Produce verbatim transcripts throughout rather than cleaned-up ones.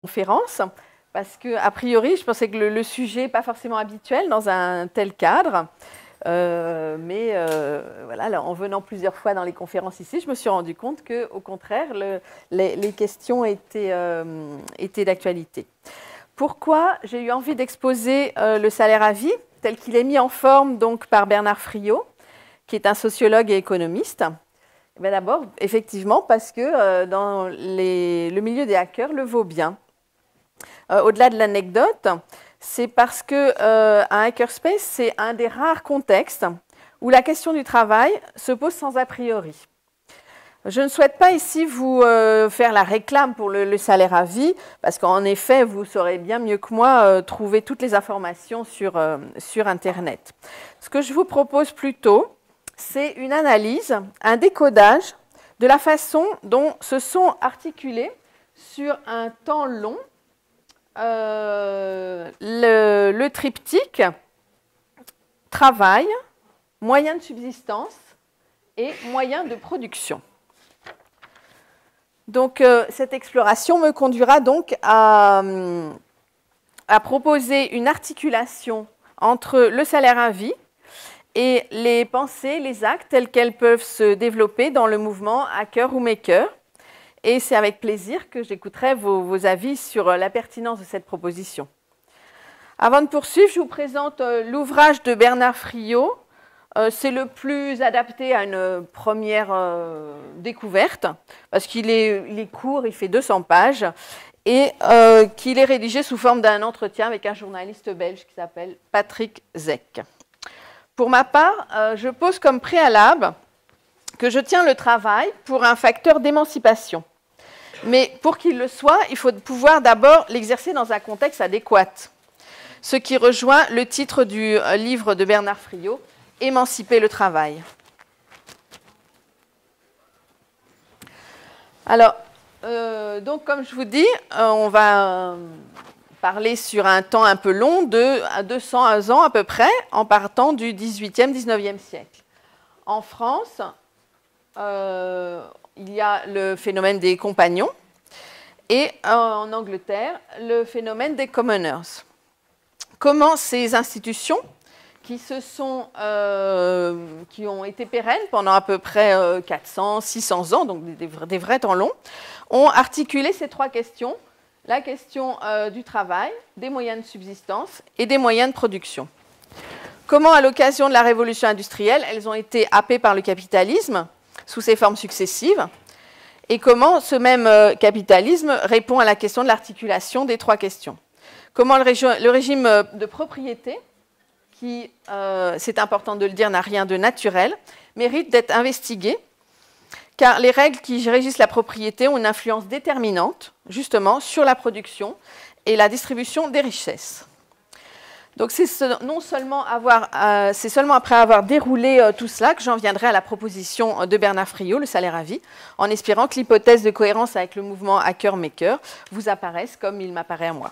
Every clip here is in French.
conférence, parce que, a priori, je pensais que le, le sujet n'est pas forcément habituel dans un tel cadre. Euh, mais euh, voilà, là, en venant plusieurs fois dans les conférences ici, je me suis rendu compte qu'au contraire, le, les, les questions étaient, euh, étaient d'actualité. Pourquoi j'ai eu envie d'exposer euh, le salaire à vie, tel qu'il est mis en forme donc, par Bernard Friot, qui est un sociologue et économiste? Eh d'abord, effectivement, parce que euh, dans les, le milieu des hackers le vaut bien. Euh, Au-delà de l'anecdote, c'est parce qu'un euh, hackerspace, c'est un des rares contextes où la question du travail se pose sans a priori. Je ne souhaite pas ici vous euh, faire la réclame pour le, le salaire à vie, parce qu'en effet, vous saurez bien mieux que moi euh, trouver toutes les informations sur, euh, sur Internet. Ce que je vous propose plutôt, c'est une analyse, un décodage de la façon dont se sont articulés sur un temps long euh, le, le triptyque travail, moyens de subsistance et moyens de production. Donc, euh, cette exploration me conduira donc à, à proposer une articulation entre le salaire à vie et les pensées, les actes tels qu'elles peuvent se développer dans le mouvement hacker ou maker. Et c'est avec plaisir que j'écouterai vos, vos avis sur la pertinence de cette proposition. Avant de poursuivre, je vous présente l'ouvrage de Bernard Friot. C'est le plus adapté à une première euh, découverte, parce qu'il est, il est court, il fait deux cents pages, et euh, qu'il est rédigé sous forme d'un entretien avec un journaliste belge qui s'appelle Patrick Zek. Pour ma part, euh, je pose comme préalable que je tiens le travail pour un facteur d'émancipation. Mais pour qu'il le soit, il faut pouvoir d'abord l'exercer dans un contexte adéquat, ce qui rejoint le titre du livre de Bernard Friot, « Émanciper le travail ». Alors, euh, donc comme je vous dis, euh, on va euh, parler sur un temps un peu long, de à deux cents ans à peu près, en partant du dix-huitième, dix-neuvième siècle. En France, euh, il y a le phénomène des compagnons et en Angleterre, le phénomène des commoners. Comment ces institutions, qui, se sont, euh, qui ont été pérennes pendant à peu près euh, quatre cents, six cents ans, donc des, des vrais temps longs, ont articulé ces trois questions, la question euh, du travail, des moyens de subsistance et des moyens de production. Comment, à l'occasion de la révolution industrielle, elles ont été happées par le capitalisme sous ses formes successives, et comment ce même euh, capitalisme répond à la question de l'articulation des trois questions. Comment le, le régime de propriété, qui, euh, c'est important de le dire, n'a rien de naturel, mérite d'être investigué, car les règles qui régissent la propriété ont une influence déterminante, justement, sur la production et la distribution des richesses. Donc c'est ce, non seulement, avoir, euh, c'est seulement après avoir déroulé euh, tout cela que j'en viendrai à la proposition de Bernard Friot, le salaire à vie, en espérant que l'hypothèse de cohérence avec le mouvement hacker-maker vous apparaisse comme il m'apparaît à moi.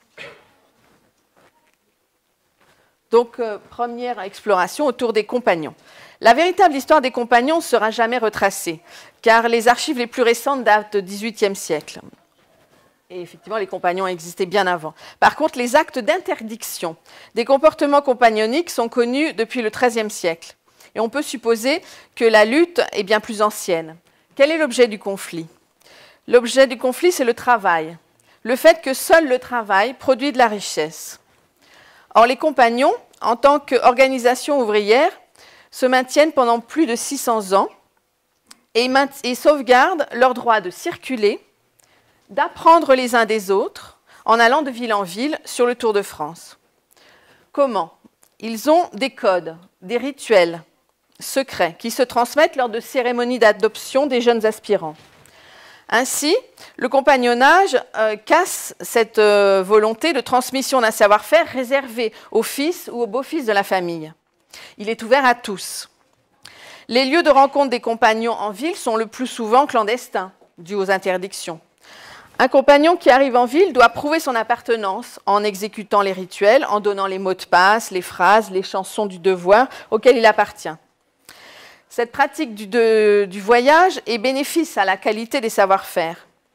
Donc, euh, première exploration autour des compagnons. La véritable histoire des compagnons ne sera jamais retracée, car les archives les plus récentes datent du dix-huitième siècle. Et effectivement, les compagnons existaient bien avant. Par contre, les actes d'interdiction des comportements compagnoniques sont connus depuis le treizième siècle. Et on peut supposer que la lutte est bien plus ancienne. Quel est l'objet du conflit? L'objet du conflit, c'est le travail. Le fait que seul le travail produit de la richesse. Or, les compagnons, en tant qu'organisation ouvrière, se maintiennent pendant plus de six cents ans et, et sauvegardent leur droit de circuler, d'apprendre les uns des autres en allant de ville en ville sur le Tour de France. Comment? Ils ont des codes, des rituels secrets qui se transmettent lors de cérémonies d'adoption des jeunes aspirants. Ainsi, le compagnonnage euh, casse cette euh, volonté de transmission d'un savoir-faire réservé aux fils ou aux beaux-fils de la famille. Il est ouvert à tous. Les lieux de rencontre des compagnons en ville sont le plus souvent clandestins, dus aux interdictions. Un compagnon qui arrive en ville doit prouver son appartenance en exécutant les rituels, en donnant les mots de passe, les phrases, les chansons du devoir auxquelles il appartient. Cette pratique du, de, du voyage est bénéfice à la qualité des savoir-faire.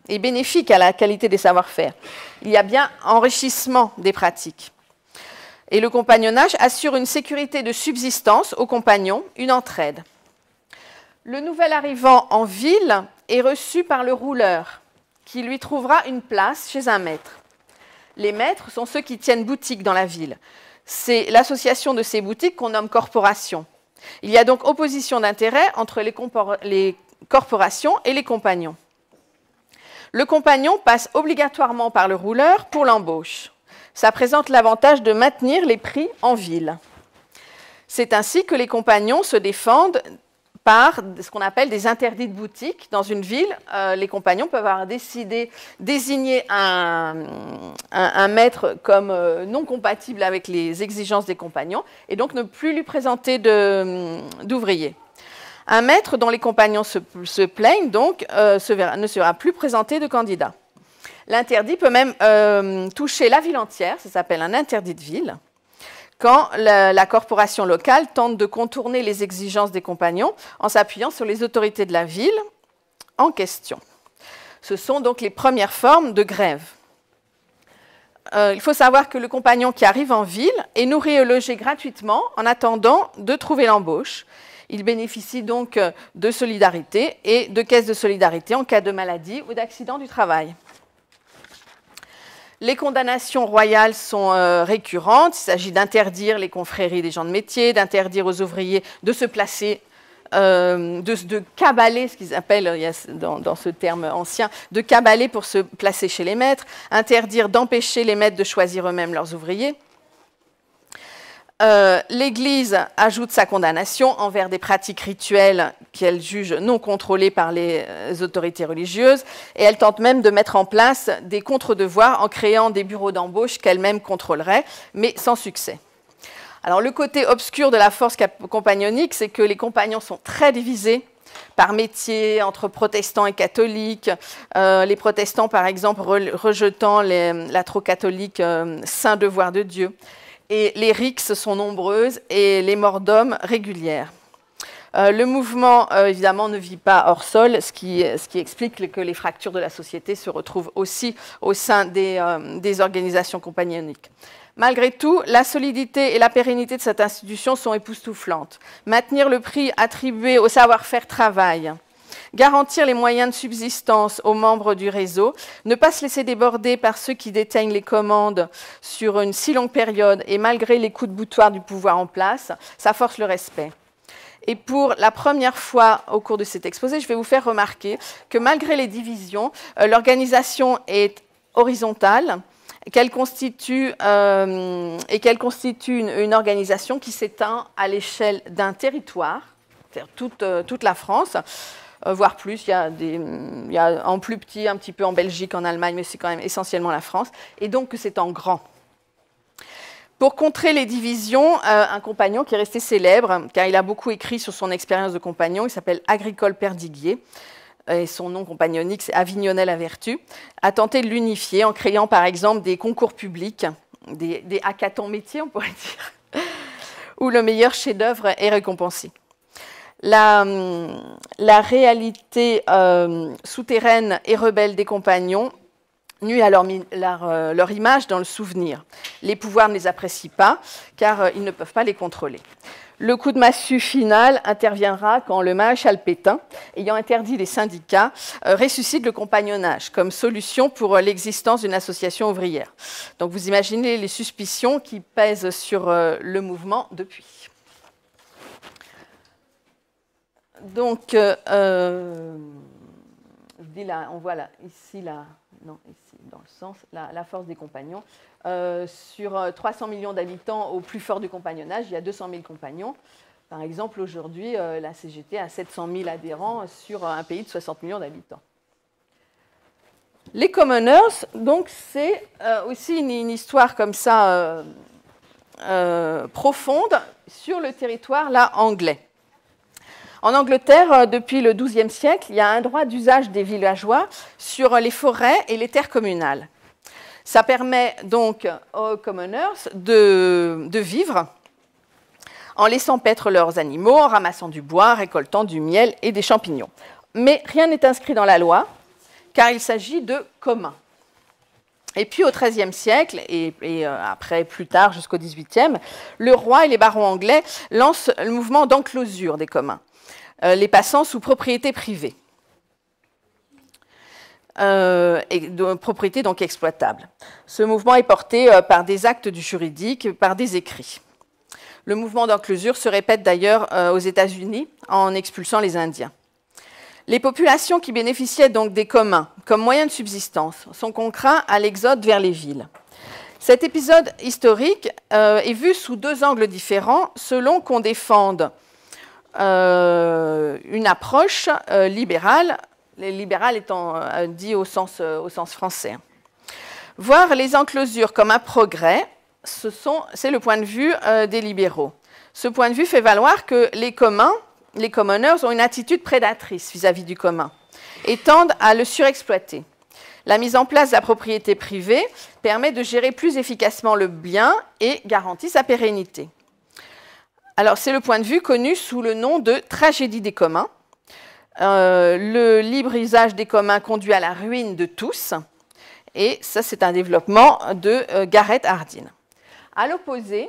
et bénéfique à la qualité des savoir-faire. Il y a bien enrichissement des pratiques. Et le compagnonnage assure une sécurité de subsistance aux compagnons, une entraide. Le nouvel arrivant en ville est reçu par le rouleur, qui lui trouvera une place chez un maître. Les maîtres sont ceux qui tiennent boutique dans la ville. C'est l'association de ces boutiques qu'on nomme corporation. Il y a donc opposition d'intérêts entre les, les corporations et les compagnons. Le compagnon passe obligatoirement par le rouleur pour l'embauche. Ça présente l'avantage de maintenir les prix en ville. C'est ainsi que les compagnons se défendent par ce qu'on appelle des interdits de boutique. Dans une ville, euh, les compagnons peuvent avoir décidé désigner un, un, un maître comme euh, non compatible avec les exigences des compagnons et donc ne plus lui présenter d'ouvriers. Un maître dont les compagnons se, se plaignent donc euh, se verra, ne sera plus présenté de candidat. L'interdit peut même euh, toucher la ville entière, ça s'appelle un interdit de ville, quand la, la corporation locale tente de contourner les exigences des compagnons en s'appuyant sur les autorités de la ville en question. Ce sont donc les premières formes de grève. Euh, il faut savoir que le compagnon qui arrive en ville est nourri et logé gratuitement en attendant de trouver l'embauche. Il bénéficie donc de solidarité et de caisses de solidarité en cas de maladie ou d'accident du travail. Les condamnations royales sont euh, récurrentes. Il s'agit d'interdire les confréries des gens de métier, d'interdire aux ouvriers de se placer, euh, de, de cabaler, ce qu'ils appellent il y a dans, dans ce terme ancien, de cabaler pour se placer chez les maîtres, interdire d'empêcher les maîtres de choisir eux-mêmes leurs ouvriers. Euh, L'Église ajoute sa condamnation envers des pratiques rituelles qu'elle juge non contrôlées par les autorités religieuses et elle tente même de mettre en place des contre-devoirs en créant des bureaux d'embauche qu'elle-même contrôlerait, mais sans succès. Alors le côté obscur de la force compagnonique, c'est que les compagnons sont très divisés par métier, entre protestants et catholiques. Euh, les protestants, par exemple, re rejetant les, la trop catholique euh, saint devoir de Dieu. Et les rixes sont nombreuses et les morts d'hommes régulières. Euh, le mouvement, euh, évidemment, ne vit pas hors sol, ce qui, ce qui explique que les fractures de la société se retrouvent aussi au sein des, euh, des organisations compagnoniques. Malgré tout, la solidité et la pérennité de cette institution sont époustouflantes. Maintenir le prix attribué au savoir-faire travail, garantir les moyens de subsistance aux membres du réseau, ne pas se laisser déborder par ceux qui déteignent les commandes sur une si longue période et malgré les coups de boutoir du pouvoir en place, ça force le respect. Et pour la première fois au cours de cet exposé, je vais vous faire remarquer que malgré les divisions, euh, l'organisation est horizontale, qu'elle constitue, euh, et qu'elle constitue une, une organisation qui s'étend à l'échelle d'un territoire, c'est-à-dire toute, euh, toute la France, Euh, voire plus, il y, a des, il y a en plus petit, un petit peu en Belgique, en Allemagne, mais c'est quand même essentiellement la France, et donc que c'est en grand. Pour contrer les divisions, euh, un compagnon qui est resté célèbre, car il a beaucoup écrit sur son expérience de compagnon, il s'appelle Agricole Perdiguier, et son nom compagnonique, c'est Avignonnel à Vertu, a tenté de l'unifier en créant par exemple des concours publics, des, des hackathons métiers, on pourrait dire, où le meilleur chef-d'œuvre est récompensé. La, la réalité euh, souterraine et rebelle des compagnons nuit à leur, leur, leur image dans le souvenir. Les pouvoirs ne les apprécient pas, car euh, ils ne peuvent pas les contrôler. Le coup de massue final interviendra quand le maréchal Pétain, ayant interdit les syndicats, euh, ressuscite le compagnonnage comme solution pour euh, l'existence d'une association ouvrière. Donc vous imaginez les suspicions qui pèsent sur euh, le mouvement depuis. Donc, euh, je dis là, on voit là, ici, là, non, ici, dans le sens, la, la force des compagnons. Euh, sur trois cents millions d'habitants au plus fort du compagnonnage, il y a deux cent mille compagnons. Par exemple, aujourd'hui, euh, la C G T a sept cent mille adhérents sur un pays de soixante millions d'habitants. Les commoners, donc, c'est euh, aussi une, une histoire comme ça euh, euh, profonde sur le territoire là anglais. En Angleterre, depuis le douzième siècle, il y a un droit d'usage des villageois sur les forêts et les terres communales. Ça permet donc aux commoners de, de vivre en laissant paître leurs animaux, en ramassant du bois, récoltant du miel et des champignons. Mais rien n'est inscrit dans la loi, car il s'agit de communs. Et puis au treizième siècle, et, et euh, après plus tard jusqu'au dix-huitième, le roi et les barons anglais lancent le mouvement d'enclosure des communs, euh, les passant sous propriété privée, euh, et de propriété donc exploitable. Ce mouvement est porté euh, par des actes du juridique, par des écrits. Le mouvement d'enclosure se répète d'ailleurs euh, aux États-Unis en expulsant les Indiens. Les populations qui bénéficiaient donc des communs comme moyen de subsistance sont contraints à l'exode vers les villes. Cet épisode historique euh, est vu sous deux angles différents selon qu'on défende euh, une approche euh, libérale, les libérales étant euh, dit au sens, euh, au sens français. Voir les enclosures comme un progrès, ce sont, c'est le point de vue euh, des libéraux. Ce point de vue fait valoir que les communs, les commoners ont une attitude prédatrice vis-à-vis du commun et tendent à le surexploiter. La mise en place de la propriété privée permet de gérer plus efficacement le bien et garantit sa pérennité. Alors, c'est le point de vue connu sous le nom de tragédie des communs. Euh, le libre usage des communs conduit à la ruine de tous, et ça, c'est un développement de euh, Garrett Hardin. À l'opposé,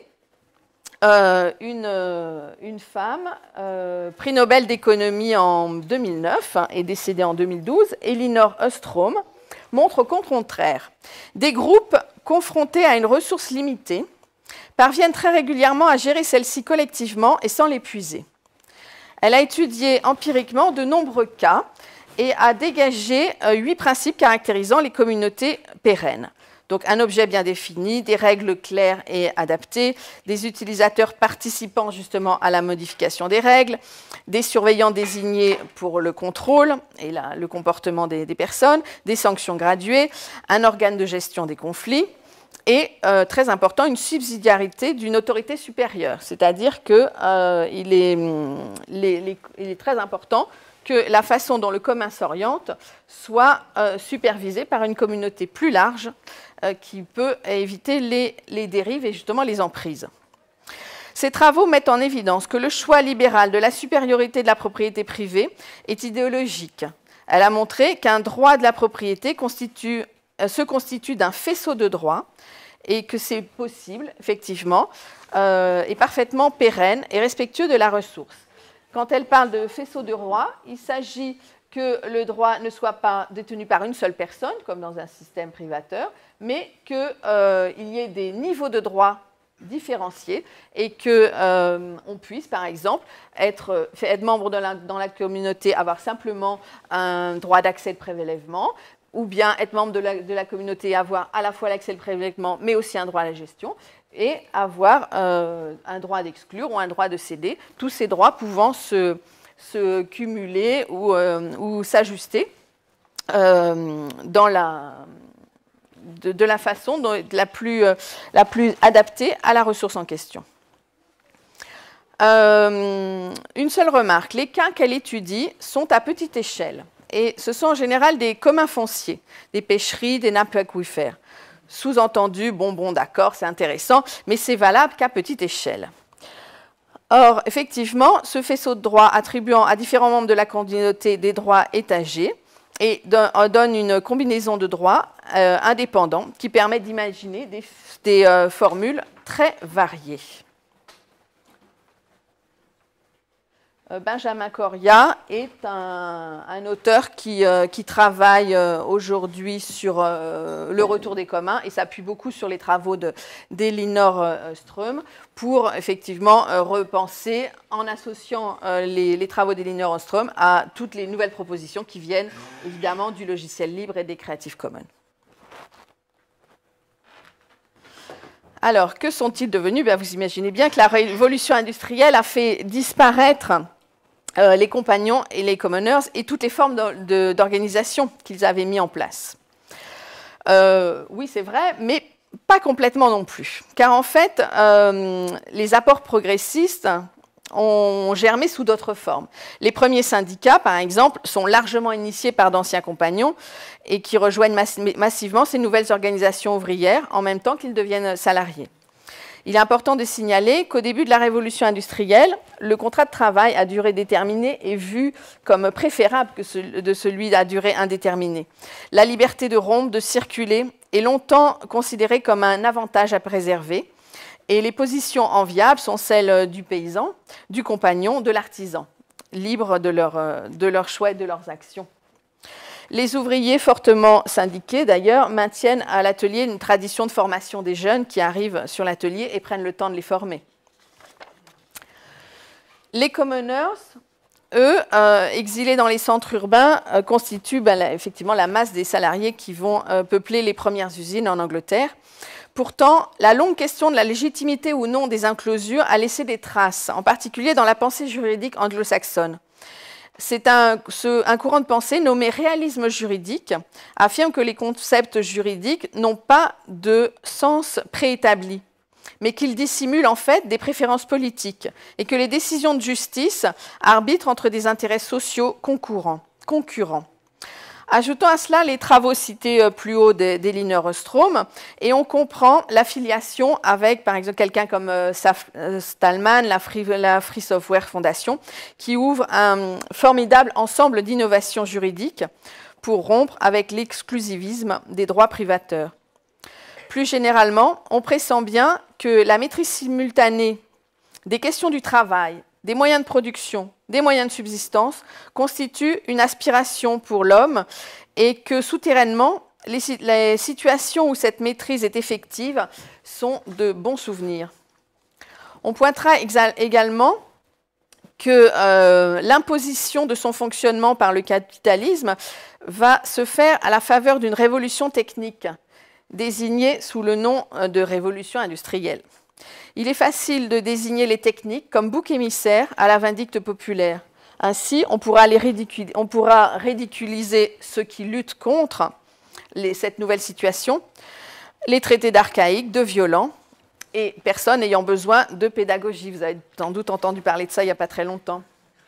Euh, une, euh, une femme, euh, prix Nobel d'économie en deux mille neuf hein, et décédée en deux mille douze, Elinor Ostrom, montre au contraire. Des groupes confrontés à une ressource limitée parviennent très régulièrement à gérer celle-ci collectivement et sans l'épuiser. Elle a étudié empiriquement de nombreux cas et a dégagé euh, huit principes caractérisant les communautés pérennes. Donc un objet bien défini, des règles claires et adaptées, des utilisateurs participant justement à la modification des règles, des surveillants désignés pour le contrôle et la, le comportement des, des personnes, des sanctions graduées, un organe de gestion des conflits et, euh, très important, une subsidiarité d'une autorité supérieure. C'est-à-dire qu'il euh, est, les, les, il est très important que la façon dont le commun s'oriente soit euh, supervisée par une communauté plus large euh, qui peut éviter les, les dérives et justement les emprises. Ces travaux mettent en évidence que le choix libéral de la supériorité de la propriété privée est idéologique. Elle a montré qu'un droit de la propriété constitue, euh, se constitue d'un faisceau de droits et que c'est possible, effectivement, euh, et parfaitement pérenne et respectueux de la ressource. Quand elle parle de faisceau de droits, il s'agit que le droit ne soit pas détenu par une seule personne, comme dans un système privateur, mais qu'il euh, y ait des niveaux de droits différenciés et qu'on euh, puisse, par exemple, être, être membre de la, dans la communauté, avoir simplement un droit d'accès de prélèvement, ou bien être membre de la, de la communauté et avoir à la fois l'accès de prélèvement, mais aussi un droit à la gestion, et avoir euh, un droit d'exclure ou un droit de céder, tous ces droits pouvant se, se cumuler ou, euh, ou s'ajuster euh, dans la, de, de la façon dont, la, plus, euh, la plus adaptée à la ressource en question. Euh, une seule remarque, les cas qu'elle étudie sont à petite échelle, et ce sont en général des communs fonciers, des pêcheries, des nappes aquifères. Sous-entendu, bon, bon, d'accord, c'est intéressant, mais c'est valable qu'à petite échelle. Or, effectivement, ce faisceau de droits attribuant à différents membres de la communauté des droits étagés et donne une combinaison de droits euh, indépendants qui permet d'imaginer des, des euh, formules très variées. Benjamin Correa est un, un auteur qui, euh, qui travaille euh, aujourd'hui sur euh, le retour des communs et s'appuie beaucoup sur les travaux d'Elinor euh, Ostrom pour effectivement euh, repenser en associant euh, les, les travaux d'Elinor Ostrom à toutes les nouvelles propositions qui viennent évidemment du logiciel libre et des Creative Commons. Alors, que sont-ils devenus? Bien, vous imaginez bien que la révolution industrielle a fait disparaître euh, les compagnons et les commoners et toutes les formes d'organisation qu'ils avaient mis en place. Euh, oui, c'est vrai, mais pas complètement non plus. Car en fait, euh, les apports progressistes ont germé sous d'autres formes. Les premiers syndicats, par exemple, sont largement initiés par d'anciens compagnons et qui rejoignent mass massivement ces nouvelles organisations ouvrières en même temps qu'ils deviennent salariés. Il est important de signaler qu'au début de la révolution industrielle, le contrat de travail à durée déterminée est vu comme préférable que ce, de celui à durée indéterminée. La liberté de rompre, de circuler est longtemps considérée comme un avantage à préserver, et les positions enviables sont celles du paysan, du compagnon, de l'artisan, libres de leur, de leur choix et de leurs actions. Les ouvriers fortement syndiqués, d'ailleurs, maintiennent à l'atelier une tradition de formation des jeunes qui arrivent sur l'atelier et prennent le temps de les former. Les commoners, eux, euh, exilés dans les centres urbains, euh, constituent ben, la, effectivement la masse des salariés qui vont euh, peupler les premières usines en Angleterre. Pourtant, la longue question de la légitimité ou non des inclosures a laissé des traces, en particulier dans la pensée juridique anglo-saxonne. C'est un, ce, un courant de pensée nommé réalisme juridique, affirme que les concepts juridiques n'ont pas de sens préétabli, mais qu'ils dissimulent en fait des préférences politiques et que les décisions de justice arbitrent entre des intérêts sociaux concurrents. concurrents. Ajoutons à cela les travaux cités plus haut d'Elinor Ostrom, et on comprend l'affiliation avec, par exemple, quelqu'un comme Stallman, la Free, la Free Software Foundation, qui ouvre un formidable ensemble d'innovations juridiques pour rompre avec l'exclusivisme des droits privateurs. Plus généralement, on pressent bien que la maîtrise simultanée des questions du travail, des moyens de production, des moyens de subsistance, constitue une aspiration pour l'homme et que souterrainement, les, les situations où cette maîtrise est effective sont de bons souvenirs. On pointera également que euh, l'imposition de son fonctionnement par le capitalisme va se faire à la faveur d'une révolution technique, désignée sous le nom de révolution industrielle. Il est facile de désigner les techniques comme bouc émissaire à la vindicte populaire. Ainsi, on pourra, les ridicul... on pourra ridiculiser ceux qui luttent contre les... cette nouvelle situation, les traités d'archaïques, de violents, et personne n'ayant besoin de pédagogie. Vous avez sans doute entendu parler de ça il n'y a pas très longtemps.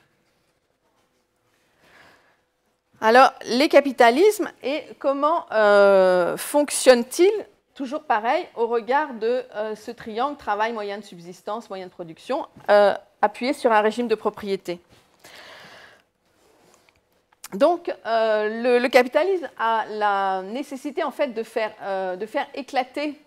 Alors, les capitalismes, et comment euh, fonctionnent-ils? Toujours pareil, au regard de euh, ce triangle travail, moyen de subsistance, moyen de production, euh, appuyé sur un régime de propriété. Donc, euh, le, le capitalisme a la nécessité en fait de faire, euh, de faire éclater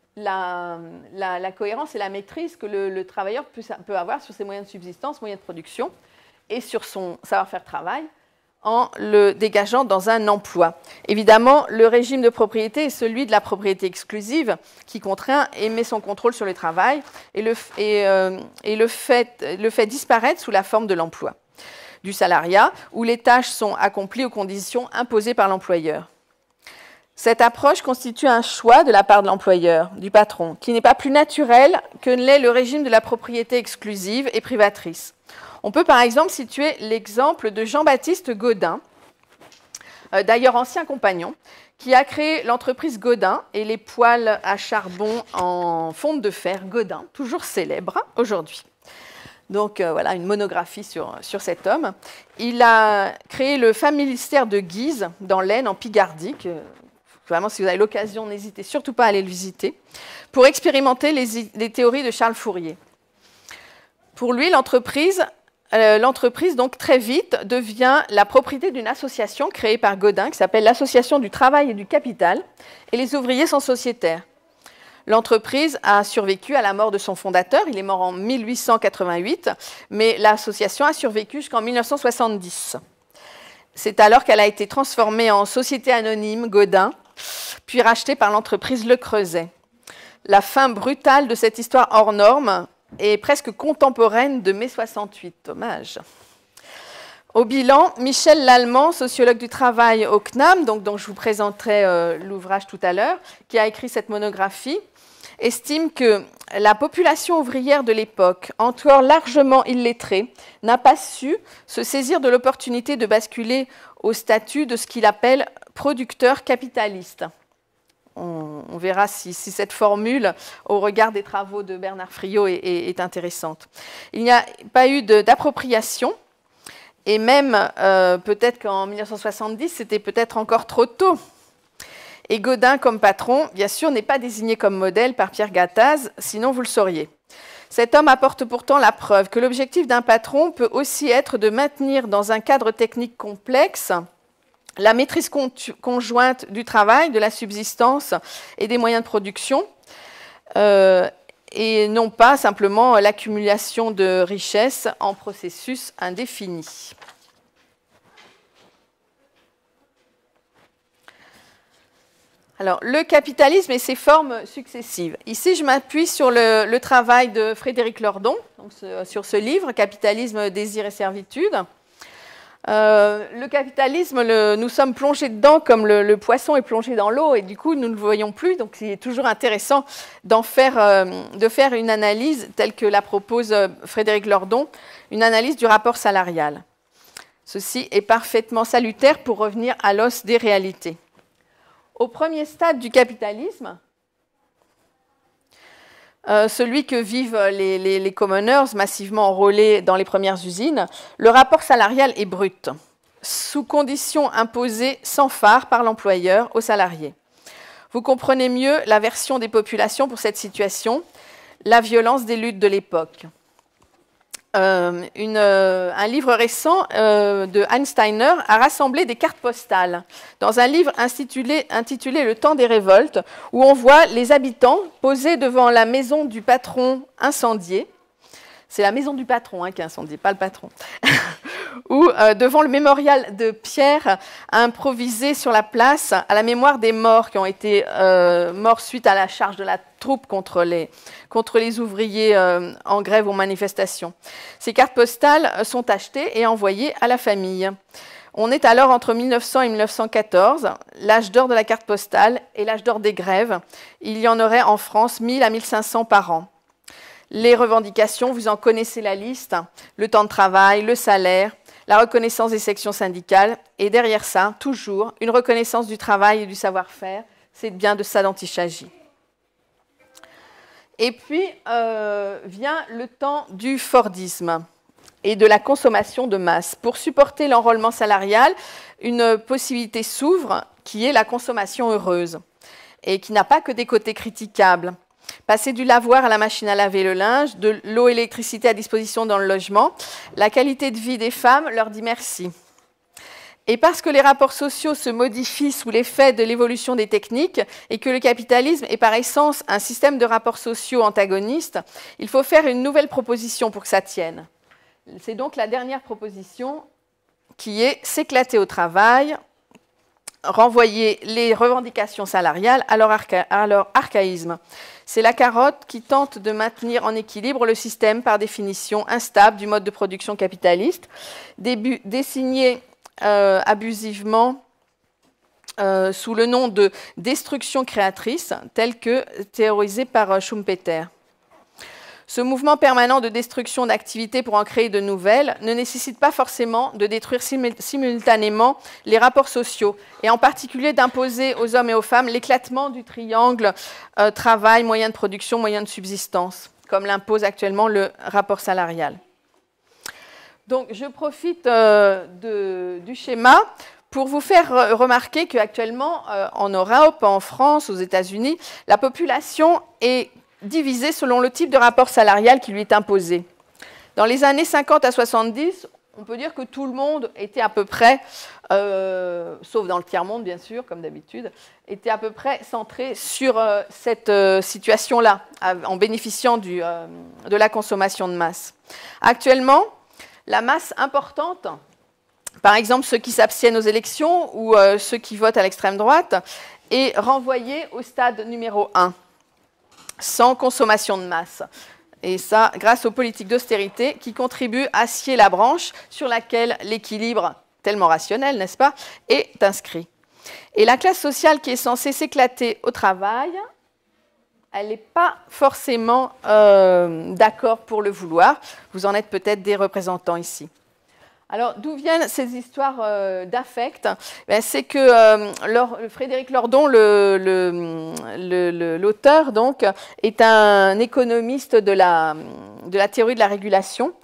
la, la, la cohérence et la maîtrise que le, le travailleur peut, peut avoir sur ses moyens de subsistance, moyens de production, et sur son savoir-faire travail, en le dégageant dans un emploi. Évidemment, le régime de propriété est celui de la propriété exclusive qui contraint et met son contrôle sur le travail et le, et, euh, et le, fait, le fait disparaître sous la forme de l'emploi, du salariat, où les tâches sont accomplies aux conditions imposées par l'employeur. Cette approche constitue un choix de la part de l'employeur, du patron, qui n'est pas plus naturel que ne l'est le régime de la propriété exclusive et privatrice. On peut par exemple situer l'exemple de Jean-Baptiste Gaudin, euh, d'ailleurs ancien compagnon, qui a créé l'entreprise Gaudin et les poêles à charbon en fonte de fer Gaudin, toujours célèbre aujourd'hui. Donc euh, voilà, une monographie sur, sur cet homme. Il a créé le familistère de Guise, dans l'Aisne, en Picardie, que, vraiment, si vous avez l'occasion, n'hésitez surtout pas à aller le visiter, pour expérimenter les, les théories de Charles Fourier. Pour lui, l'entreprise... Euh, l'entreprise, donc, très vite, devient la propriété d'une association créée par Gaudin, qui s'appelle l'Association du Travail et du Capital, et les ouvriers sont sociétaires. L'entreprise a survécu à la mort de son fondateur, il est mort en mille huit cent quatre-vingt-huit, mais l'association a survécu jusqu'en mille neuf cent soixante-dix. C'est alors qu'elle a été transformée en société anonyme Gaudin, puis rachetée par l'entreprise Le Creuset. La fin brutale de cette histoire hors norme est presque contemporaine de mai soixante-huit. Dommage. Au bilan, Michel Lallemand, sociologue du travail au C N A M, donc, dont je vous présenterai euh, l'ouvrage tout à l'heure, qui a écrit cette monographie, estime que la population ouvrière de l'époque, encore largement illettrée, n'a pas su se saisir de l'opportunité de basculer au statut de ce qu'il appelle producteur capitaliste. On, on verra si, si cette formule, au regard des travaux de Bernard Friot, est, est, est intéressante. Il n'y a pas eu d'appropriation, et même euh, peut-être qu'en mille neuf cent soixante-dix, c'était peut-être encore trop tôt. Et Godin, comme patron, bien sûr, n'est pas désigné comme modèle par Pierre Gattaz, sinon vous le sauriez. Cet homme apporte pourtant la preuve que l'objectif d'un patron peut aussi être de maintenir dans un cadre technique complexe la maîtrise conjointe du travail, de la subsistance et des moyens de production, euh, et non pas simplement l'accumulation de richesses en processus indéfini. Alors, le capitalisme et ses formes successives. Ici, je m'appuie sur le, le travail de Frédéric Lordon, donc ce, sur ce livre, Capitalisme, désir et servitude. Euh, le capitalisme, le, nous sommes plongés dedans comme le, le poisson est plongé dans l'eau, et du coup, nous ne le voyons plus. Donc, c'est toujours intéressant d'en faire, euh, de faire une analyse telle que la propose Frédéric Lordon, une analyse du rapport salarial. Ceci est parfaitement salutaire pour revenir à l'os des réalités. Au premier stade du capitalisme, euh, celui que vivent les, les, les commoners massivement enrôlés dans les premières usines, le rapport salarial est brut, sous conditions imposées sans phare par l'employeur aux salariés. Vous comprenez mieux l'aversion des populations pour cette situation, la violence des luttes de l'époque. Euh, une, euh, un livre récent euh, de Hans Steiner a rassemblé des cartes postales dans un livre intitulé, intitulé « Le temps des révoltes » où on voit les habitants posés devant la maison du patron incendiée. C'est la maison du patron hein, qui est incendiée, pas le patron. Ou euh, devant le mémorial de Pierre improvisé sur la place à la mémoire des morts qui ont été euh, morts suite à la charge de la troupe contre les, contre les ouvriers euh, en grève ou manifestation. Ces cartes postales sont achetées et envoyées à la famille. On est alors entre mille neuf cents et mille neuf cent quatorze, l'âge d'or de la carte postale et l'âge d'or des grèves. Il y en aurait en France mille à mille cinq cents par an. Les revendications, vous en connaissez la liste, le temps de travail, le salaire, la reconnaissance des sections syndicales, et derrière ça, toujours, une reconnaissance du travail et du savoir-faire. C'est bien de ça dont il s'agit. Et puis euh, vient le temps du Fordisme et de la consommation de masse. Pour supporter l'enrôlement salarial, une possibilité s'ouvre qui est la consommation heureuse et qui n'a pas que des côtés critiquables. Passer du lavoir à la machine à laver le linge, de l'eau et l'électricité à disposition dans le logement, la qualité de vie des femmes leur dit merci. Et parce que les rapports sociaux se modifient sous l'effet de l'évolution des techniques et que le capitalisme est par essence un système de rapports sociaux antagonistes, il faut faire une nouvelle proposition pour que ça tienne. C'est donc la dernière proposition qui est s'éclater au travail, renvoyer les revendications salariales à leur, archa à leur archaïsme. C'est la carotte qui tente de maintenir en équilibre le système par définition instable du mode de production capitaliste, début, désigné euh, abusivement euh, sous le nom de destruction créatrice, tel que théorisé par euh, Schumpeter. Ce mouvement permanent de destruction d'activités pour en créer de nouvelles ne nécessite pas forcément de détruire simultanément les rapports sociaux, et en particulier d'imposer aux hommes et aux femmes l'éclatement du triangle euh, travail, moyens de production, moyens de subsistance, comme l'impose actuellement le rapport salarial. Donc, je profite euh, de, du schéma pour vous faire remarquer qu'actuellement, euh, en Europe, en France, aux États-Unis, la population est divisé selon le type de rapport salarial qui lui est imposé. Dans les années cinquante à soixante-dix, on peut dire que tout le monde était à peu près, euh, sauf dans le tiers-monde bien sûr, comme d'habitude, était à peu près centré sur euh, cette euh, situation-là, en bénéficiant du, euh, de la consommation de masse. Actuellement, la masse importante, par exemple ceux qui s'abstiennent aux élections ou euh, ceux qui votent à l'extrême droite, est renvoyée au stade numéro un. Sans consommation de masse. Et ça, grâce aux politiques d'austérité qui contribuent à scier la branche sur laquelle l'équilibre, tellement rationnel, n'est-ce pas, est inscrit. Et la classe sociale qui est censée s'éclater au travail, elle n'est pas forcément euh, d'accord pour le vouloir. Vous en êtes peut-être des représentants ici. Alors, d'où viennent ces histoires euh, d'affect? Ben, c'est que euh, Lord, Frédéric Lordon, l'auteur, le, le, le, donc, est un économiste de la, de la théorie de la régulation.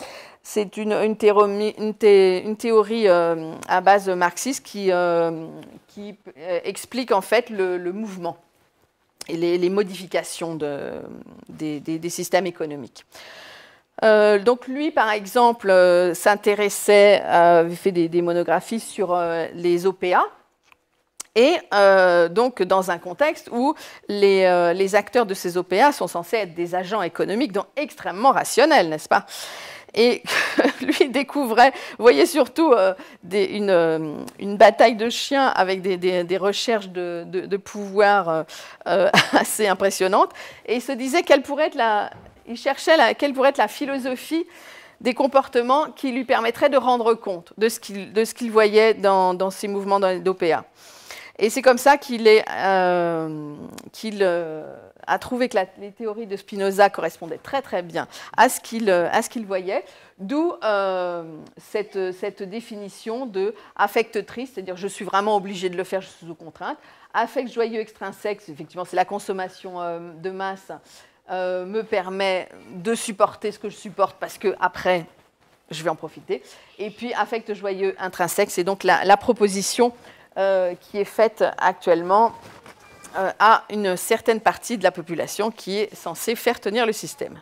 C'est une, une, théorie, une, thé, une théorie euh, à base marxiste qui, euh, qui euh, explique en fait le, le mouvement et les, les modifications de, des, des, des systèmes économiques. Euh, donc lui, par exemple, euh, s'intéressait, euh, avait fait des, des monographies sur euh, les O P A, et euh, donc dans un contexte où les, euh, les acteurs de ces O P A sont censés être des agents économiques, donc extrêmement rationnels, n'est-ce pas? Et lui découvrait, vous voyez surtout euh, des, une, euh, une bataille de chiens avec des, des, des recherches de, de, de pouvoir euh, assez impressionnantes, et il se disait quelle pourrait être la... Il cherchait la, quelle pourrait être la philosophie des comportements qui lui permettrait de rendre compte de ce qu'il, de ce qu'il voyait dans, dans ces mouvements d'O P A. Et c'est comme ça qu'il, est, euh, qu'il euh, a trouvé que la, les théories de Spinoza correspondaient très très bien à ce qu'il, à ce qu'il voyait, d'où euh, cette, cette définition de affect triste, c'est-à-dire je suis vraiment obligé de le faire, je suis sous contrainte. Affect joyeux extrinsèque, effectivement, c'est la consommation euh, de masse, Euh, me permet de supporter ce que je supporte parce que après je vais en profiter. Et puis affect joyeux intrinsèque, c'est donc la, la proposition euh, qui est faite actuellement euh, à une certaine partie de la population qui est censée faire tenir le système.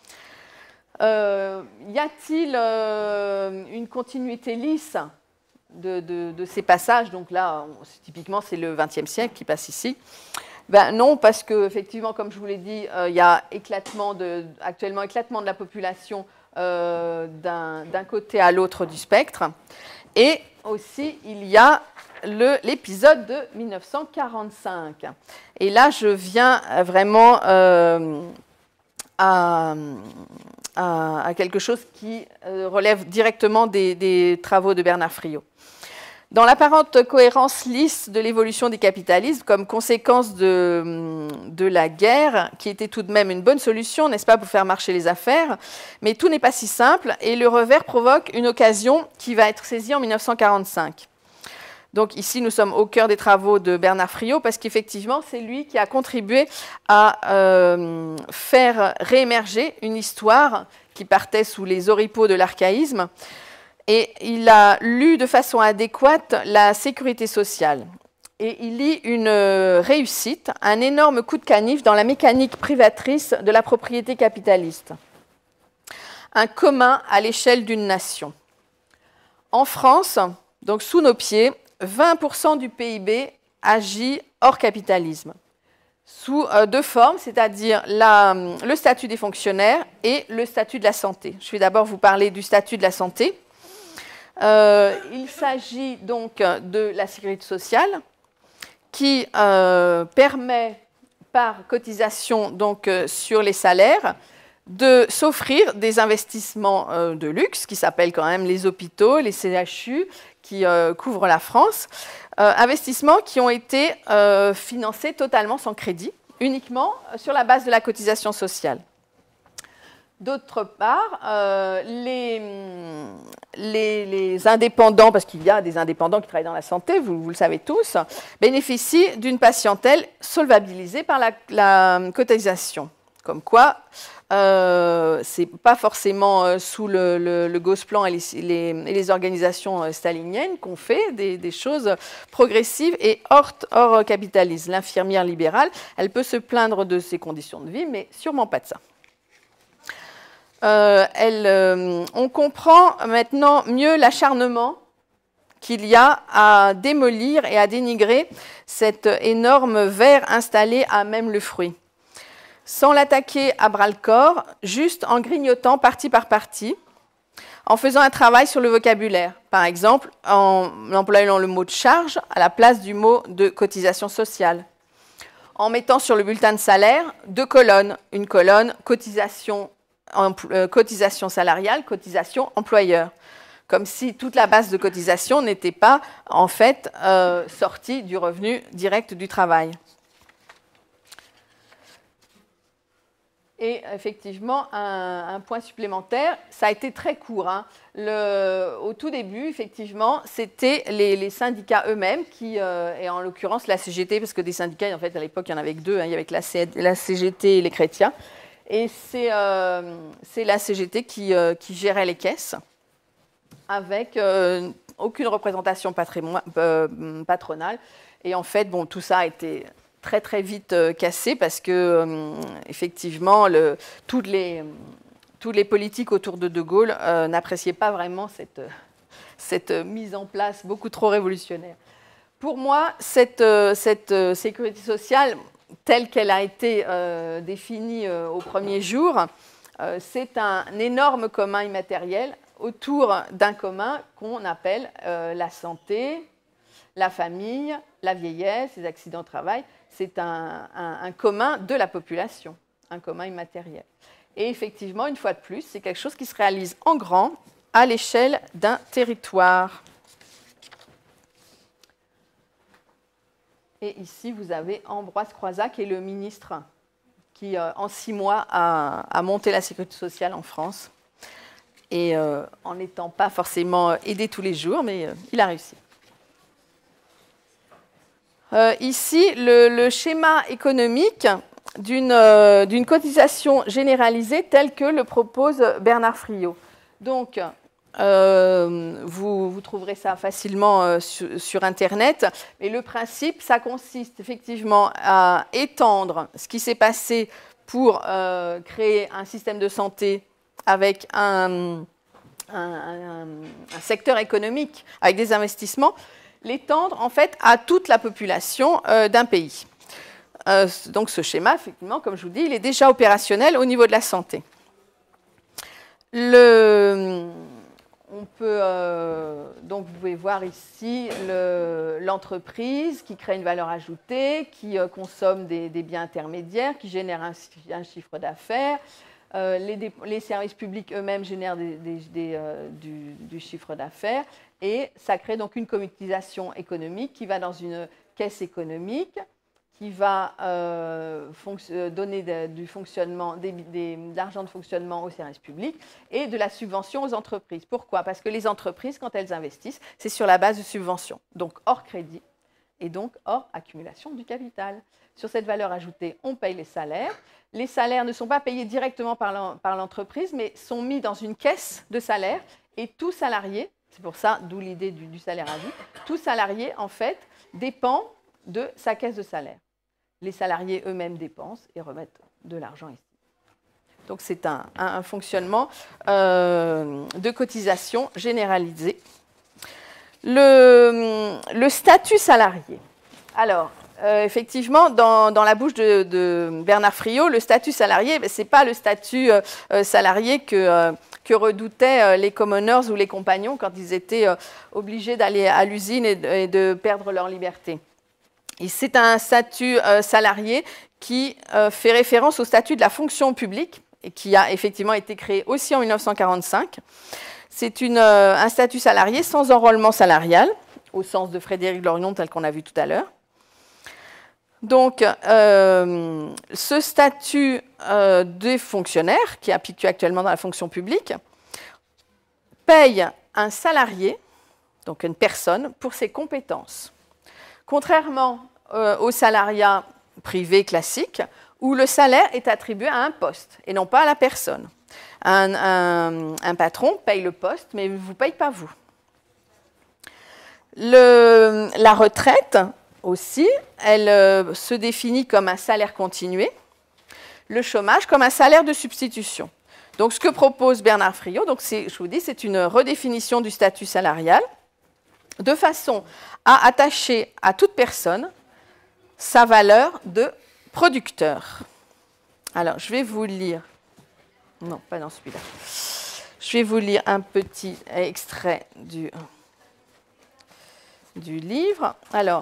Euh, y a-t-il euh, une continuité lisse de, de, de ces passages? Donc là, on, typiquement, c'est le vingtième siècle qui passe ici. Ben non, parce qu'effectivement, comme je vous l'ai dit, euh, il y a éclatement de, actuellement éclatement de la population euh, d'un, d'un côté à l'autre du spectre. Et aussi, il y a le, l'épisode de mille neuf cent quarante-cinq. Et là, je viens vraiment euh, à, à, à quelque chose qui euh, relève directement des, des travaux de Bernard Friot. Dans l'apparente cohérence lisse de l'évolution des capitalismes, comme conséquence de, de la guerre, qui était tout de même une bonne solution, n'est-ce pas, pour faire marcher les affaires, mais tout n'est pas si simple, et le revers provoque une occasion qui va être saisie en mille neuf cent quarante-cinq. Donc ici, nous sommes au cœur des travaux de Bernard Friot, parce qu'effectivement, c'est lui qui a contribué à euh, faire réémerger une histoire qui partait sous les oripeaux de l'archaïsme, et il a lu de façon adéquate la sécurité sociale. Et il lit une réussite, un énorme coup de canif dans la mécanique privatrice de la propriété capitaliste. Un commun à l'échelle d'une nation. En France, donc sous nos pieds, vingt pour cent du P I B agit hors capitalisme, sous deux formes, c'est-à-dire la, le statut des fonctionnaires et le statut de la santé. Je vais d'abord vous parler du statut de la santé. Euh, il s'agit donc de la sécurité sociale qui euh, permet par cotisation donc, euh, sur les salaires de s'offrir des investissements euh, de luxe qui s'appellent quand même les hôpitaux, les C H U qui euh, couvrent la France, euh, investissements qui ont été euh, financés totalement sans crédit, uniquement sur la base de la cotisation sociale. D'autre part, euh, les, les, les indépendants, parce qu'il y a des indépendants qui travaillent dans la santé, vous, vous le savez tous, bénéficient d'une patientèle solvabilisée par la, la cotisation. Comme quoi, euh, ce n'est pas forcément sous le, le, le Gosplan et les, les, et les organisations staliniennes qu'on fait des, des choses progressives et hors, hors capitalisme. L'infirmière libérale, elle peut se plaindre de ses conditions de vie, mais sûrement pas de ça. Euh, elle, euh, on comprend maintenant mieux l'acharnement qu'il y a à démolir et à dénigrer cet énorme ver installé à même le fruit. Sans l'attaquer à bras-le-corps, juste en grignotant partie par partie, en faisant un travail sur le vocabulaire. Par exemple, en employant le mot de charge à la place du mot de cotisation sociale. En mettant sur le bulletin de salaire deux colonnes. Une colonne cotisation cotisation salariale, cotisation employeur. Comme si toute la base de cotisation n'était pas, en fait, euh, sortie du revenu direct du travail. Et effectivement, un, un point supplémentaire, ça a été très court. Hein. Le, au tout début, effectivement, c'était les, les syndicats eux-mêmes, qui, euh, et en l'occurrence la C G T, parce que des syndicats, en fait, à l'époque, il y en avait que deux, hein, il y avait la, C, la C G T et les chrétiens. Et c'est euh, la C G T qui, euh, qui gérait les caisses, avec euh, aucune représentation euh, patronale. Et en fait, bon, tout ça a été très très vite euh, cassé parce que, euh, effectivement, le, toutes, les, toutes les politiques autour de De Gaulle euh, n'appréciaient pas vraiment cette, cette mise en place beaucoup trop révolutionnaire. Pour moi, cette, euh, cette euh, sécurité sociale, telle qu'elle a été euh, définie euh, au premier jour, euh, c'est un énorme commun immatériel autour d'un commun qu'on appelle euh, la santé, la famille, la vieillesse, les accidents de travail. C'est un, un, un commun de la population, un commun immatériel. Et effectivement, une fois de plus, c'est quelque chose qui se réalise en grand à l'échelle d'un territoire. Et ici, vous avez Ambroise Croizat, qui est le ministre qui, euh, en six mois, a, a monté la sécurité sociale en France. Et euh, en n'étant pas forcément aidé tous les jours, mais euh, il a réussi. Euh, ici, le, le schéma économique d'une euh, d'une cotisation généralisée telle que le propose Bernard Friot. Donc, euh, vous, vous trouverez ça facilement euh, sur, sur Internet. Mais le principe, ça consiste effectivement à étendre ce qui s'est passé pour euh, créer un système de santé avec un, un, un, un secteur économique, avec des investissements, l'étendre en fait à toute la population euh, d'un pays. Euh, donc ce schéma, effectivement, comme je vous dis, il est déjà opérationnel au niveau de la santé. Le, on peut, euh, donc vous pouvez voir ici l'entreprise qui crée une valeur ajoutée, qui euh, consomme des, des biens intermédiaires, qui génère un, un chiffre d'affaires. Euh, les, les services publics eux-mêmes génèrent des, des, des, euh, du, du chiffre d'affaires. Et ça crée donc une communisation économique qui va dans une caisse économique, qui va euh, donner de, du fonctionnement, des, des, de l'argent de fonctionnement aux services publics et de la subvention aux entreprises. Pourquoi? Parce que les entreprises, quand elles investissent, c'est sur la base de subventions, donc hors crédit et donc hors accumulation du capital. Sur cette valeur ajoutée, on paye les salaires. Les salaires ne sont pas payés directement par l'entreprise, mais sont mis dans une caisse de salaire et tout salarié, c'est pour ça, d'où l'idée du, du salaire à vie, tout salarié, en fait, dépend de sa caisse de salaire. Les salariés eux-mêmes dépensent et remettent de l'argent ici. Donc c'est un, un, un fonctionnement euh, de cotisation généralisé. Le, le statut salarié. Alors, euh, effectivement, dans, dans la bouche de, de Bernard Friot, le statut salarié, ben, ce n'est pas le statut euh, salarié que... Euh, que redoutaient les commoners ou les compagnons quand ils étaient obligés d'aller à l'usine et de perdre leur liberté. C'est un statut salarié qui fait référence au statut de la fonction publique et qui a effectivement été créé aussi en mille neuf cent quarante-cinq. C'est un statut salarié sans enrôlement salarial, au sens de Frédéric Lorion, tel qu'on a vu tout à l'heure. Donc, euh, ce statut euh, des fonctionnaires, qui est appliqué actuellement dans la fonction publique, paye un salarié, donc une personne, pour ses compétences. Contrairement euh, au salariat privé classique, où le salaire est attribué à un poste et non pas à la personne. Un, un, un patron paye le poste, mais ne vous paye pas vous. Le, la retraite, aussi, elle euh, se définit comme un salaire continué, le chômage comme un salaire de substitution. Donc, ce que propose Bernard Friot, donc je vous dis, c'est une redéfinition du statut salarial, de façon à attacher à toute personne sa valeur de producteur. Alors, je vais vous lire, non, pas dans celui-là, je vais vous lire un petit extrait du, du livre. Alors,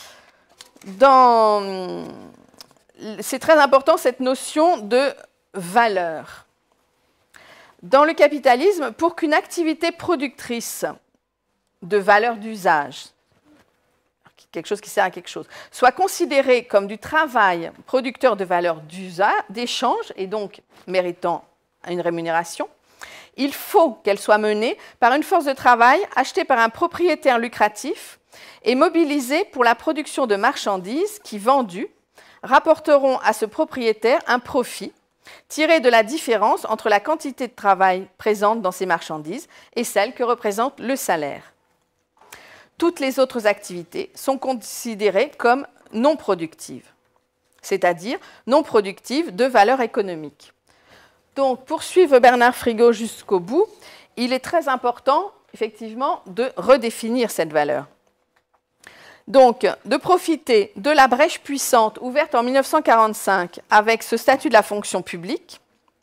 c'est très important cette notion de valeur. Dans le capitalisme, pour qu'une activité productrice de valeur d'usage, quelque chose qui sert à quelque chose, soit considérée comme du travail producteur de valeur d'échange et donc méritant une rémunération, il faut qu'elle soit menée par une force de travail achetée par un propriétaire lucratif et mobilisés pour la production de marchandises qui, vendues, rapporteront à ce propriétaire un profit tirée de la différence entre la quantité de travail présente dans ces marchandises et celle que représente le salaire. Toutes les autres activités sont considérées comme non productives, c'est-à-dire non productives de valeur économique. Donc, pour suivre Bernard Frigo jusqu'au bout, il est très important, effectivement, de redéfinir cette valeur. Donc, de profiter de la brèche puissante ouverte en mille neuf cent quarante-cinq avec ce statut de la fonction publique,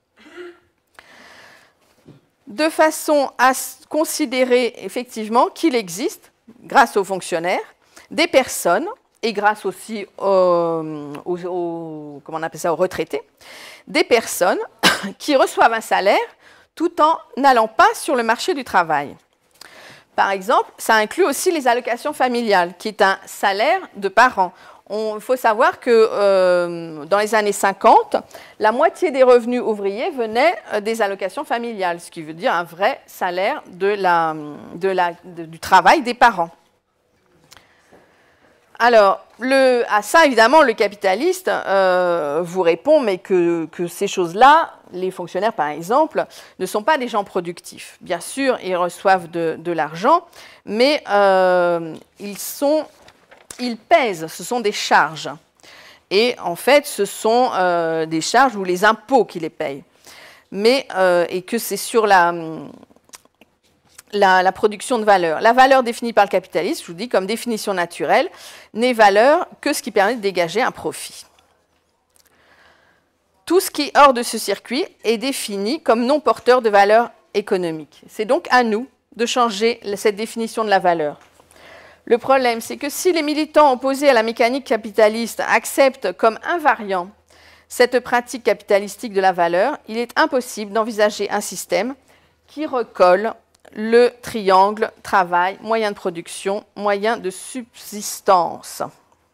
de façon à considérer effectivement qu'il existe, grâce aux fonctionnaires, des personnes, et grâce aussi aux, aux, aux, comment on appelle ça, aux retraités, des personnes qui reçoivent un salaire tout en n'allant pas sur le marché du travail. Par exemple, ça inclut aussi les allocations familiales, qui est un salaire de parents. Il faut savoir que euh, dans les années cinquante, la moitié des revenus ouvriers venaient euh, des allocations familiales, ce qui veut dire un vrai salaire de la, de la, de, du travail des parents. Alors, le, à ça, évidemment, le capitaliste euh, vous répond, mais que, que ces choses-là, les fonctionnaires, par exemple, ne sont pas des gens productifs. Bien sûr, ils reçoivent de, de l'argent, mais euh, ils, sont, ils pèsent, ce sont des charges. Et en fait, ce sont euh, des charges ou les impôts qui les payent. Mais, euh, et que c'est sur la... La, la production de valeur. La valeur définie par le capitaliste, je vous dis, comme définition naturelle, n'est valeur que ce qui permet de dégager un profit. Tout ce qui est hors de ce circuit est défini comme non porteur de valeur économique. C'est donc à nous de changer cette définition de la valeur. Le problème, c'est que si les militants opposés à la mécanique capitaliste acceptent comme invariant cette pratique capitalistique de la valeur, il est impossible d'envisager un système qui recolle le triangle travail, moyen de production, moyen de subsistance.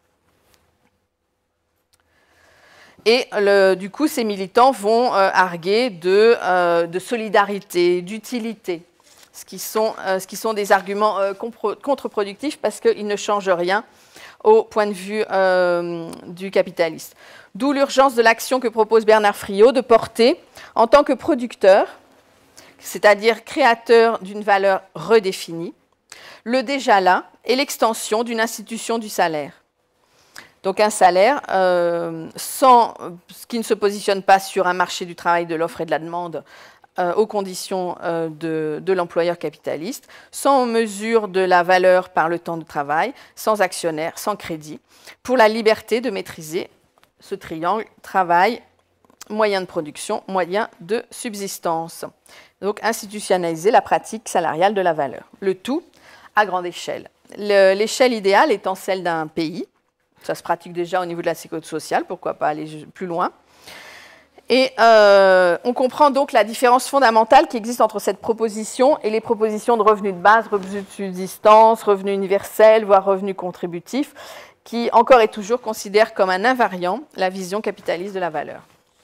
Et le, du coup, ces militants vont euh, arguer de, euh, de solidarité, d'utilité, ce, qui sont, euh, ce qui sont des arguments euh, contre-productifs parce qu'ils ne changent rien au point de vue euh, du capitaliste. D'où l'urgence de l'action que propose Bernard Friot de porter, en tant que producteur, c'est-à-dire créateur d'une valeur redéfinie, le déjà là et l'extension d'une institution du salaire. Donc un salaire euh, sans, qui ne se positionne pas sur un marché du travail de l'offre et de la demande euh, aux conditions euh, de, de l'employeur capitaliste, sans mesure de la valeur par le temps de travail, sans actionnaire, sans crédit, pour la liberté de maîtriser ce triangle travail, moyen de production, moyen de subsistance. Donc, institutionnaliser la pratique salariale de la valeur. Le tout à grande échelle. L'échelle idéale étant celle d'un pays. Ça se pratique déjà au niveau de la sécurité sociale, pourquoi pas aller plus loin. Et euh, on comprend donc la différence fondamentale qui existe entre cette proposition et les propositions de revenus de base, revenus de subsistance, revenus universels, voire revenus contributifs, qui encore et toujours considèrent comme un invariant la vision capitaliste de la valeur.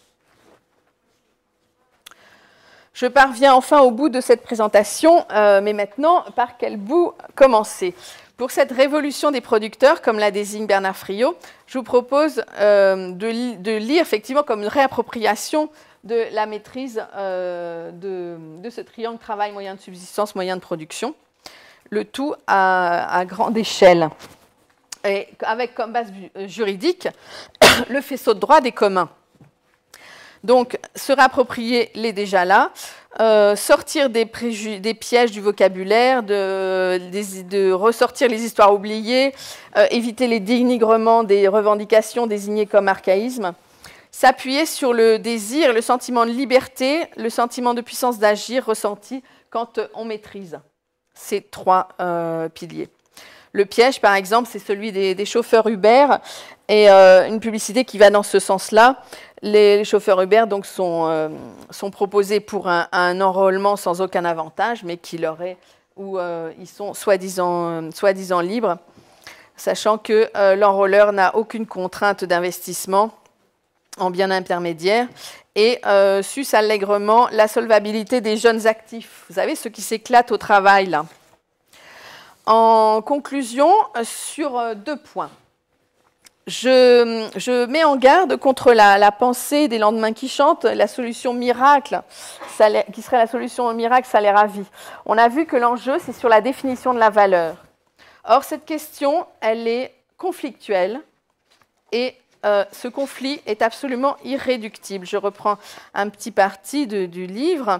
Je parviens enfin au bout de cette présentation, euh, mais maintenant, par quel bout commencer? Pour cette révolution des producteurs, comme la désigne Bernard Friot, je vous propose euh, de, de lire effectivement comme une réappropriation de la maîtrise euh, de, de ce triangle travail, moyen de subsistance, moyen de production, le tout à, à grande échelle, et avec comme base juridique le faisceau de droit des communs. Donc, se réapproprier les déjà là, euh, sortir des, des pièges du vocabulaire, de, de, de ressortir les histoires oubliées, euh, éviter les dénigrements des revendications désignées comme archaïsme, s'appuyer sur le désir, le sentiment de liberté, le sentiment de puissance d'agir ressenti quand on maîtrise ces trois euh, piliers. Le piège, par exemple, c'est celui des, des chauffeurs Uber, et euh, une publicité qui va dans ce sens-là. Les, les chauffeurs Uber donc, sont, euh, sont proposés pour un, un enrôlement sans aucun avantage, mais qui leur est, où euh, ils sont soi-disant euh, soi-disant libres, sachant que euh, l'enrôleur n'a aucune contrainte d'investissement en biens intermédiaires et euh, suce allègrement la solvabilité des jeunes actifs. Vous savez, ceux qui s'éclatent au travail, là. En conclusion, sur deux points. je, je mets en garde contre la, la pensée des lendemains qui chantent, la solution miracle, ça, qui serait la solution miracle, ça les ravit. On a vu que l'enjeu, c'est sur la définition de la valeur. Or, cette question, elle est conflictuelle et euh, ce conflit est absolument irréductible. Je reprends un petit parti de, du livre.